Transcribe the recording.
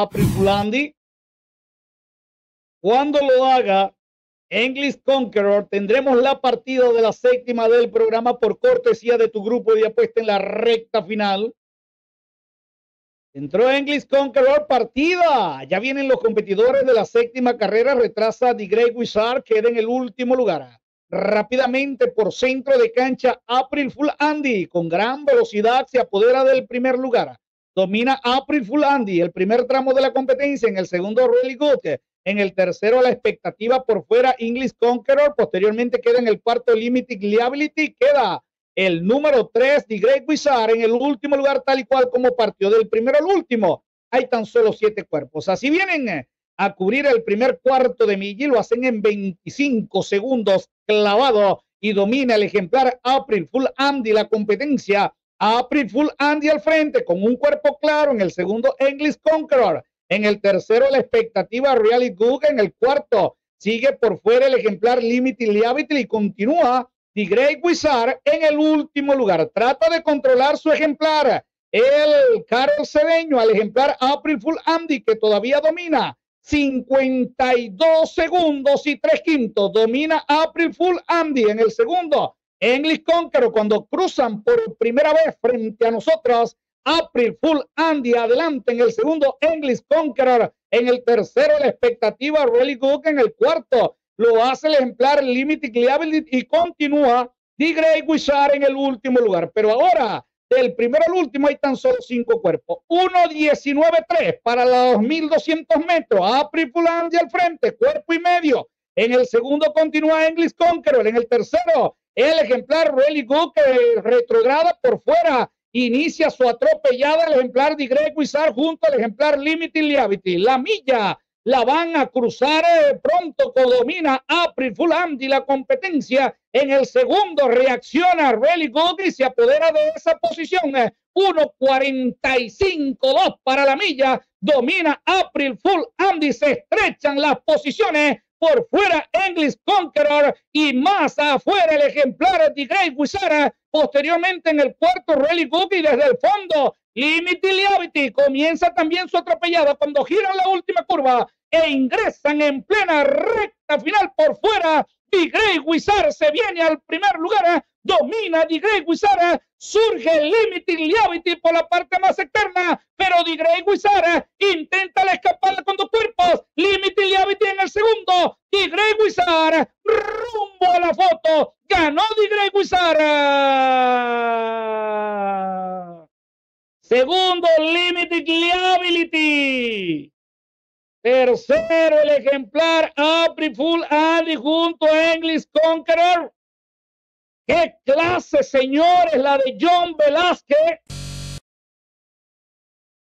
April Fool Andy. Cuando lo haga English Conqueror, tendremos la partida de la séptima del programa por cortesía de tu grupo de apuesta en la recta final. Entró English Conqueror, partida. Ya vienen los competidores de la séptima carrera. Retrasa The Great Wizard, queda en el último lugar. Rápidamente por centro de cancha, April Fool Andy, con gran velocidad, se apodera del primer lugar. Domina April Fool Andy el primer tramo de la competencia. En el segundo, Really Good. En el tercero, la expectativa por fuera, English Conqueror. Posteriormente queda en el cuarto, Limited Liability. Queda el número 3, The Great Wizard, en el último lugar, tal y cual como partió del primero al último. Hay tan solo 7 cuerpos. Así vienen a cubrir el primer cuarto de milla y lo hacen en 25 segundos clavado y domina el ejemplar April Fool Andy la competencia. April Fool Andy al frente con un cuerpo claro. En el segundo, English Conqueror. En el tercero, la expectativa Really Good. En el cuarto, sigue por fuera el ejemplar Limited Liability y continúa The Great Wizard en el último lugar. Trata de controlar su ejemplar, el Carol Cedeño, al ejemplar April Fool Andy, que todavía domina. 52 segundos y 3/5. Domina April Fool Andy. En el segundo, English Conqueror. Cuando cruzan por primera vez frente a nosotros, April Fool Andy adelante. En el segundo, English Conqueror. En el tercero, la expectativa Really Good. En el cuarto, lo hace el ejemplar Limited Liability y continúa The Great Wizard en el último lugar. Pero ahora, del primero al último, hay tan solo 5 cuerpos. 1:19.3 para los 2,200 metros. April Fool Andy al frente, cuerpo y medio. En el segundo continúa English Conqueror. En el tercero, el ejemplar Really Good, que retrograda por fuera. Inicia su atropellada el ejemplar The Great Wizard junto al ejemplar Limited Liability. La milla la van a cruzar pronto, que domina April Fool Andy la competencia. En el segundo reacciona Really Good y se apodera de esa posición. 1:45.2 para la milla. Domina April Fool Andy. Se estrechan las posiciones. Por fuera English Conqueror y más afuera el ejemplar The Great Wizard. Posteriormente en el cuarto, Really Good y desde el fondo, Limited Liability. Comienza también su atropellada cuando giran la última curva e ingresan en plena recta final por fuera. The Great Wizard se viene al primer lugar. Domina The Great Wizard. Surge Limited Liability por la parte más externa, pero The Great Wizard intenta la escapada con 2 cuerpos. Limited Liability en el segundo. The Great Wizard rumbo a la foto. Ganó The Great Wizard. Segundo, Limited Liability. Tercero, el ejemplar April Fool Andy junto a English Conqueror. ¡Qué clase, señores! La de John Velázquez.